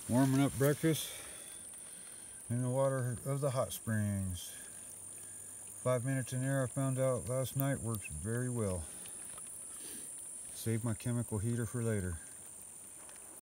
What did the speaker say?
Warming up breakfast in the water of the hot springs. 5 minutes in there, I found out last night, works very well. Save my chemical heater for later.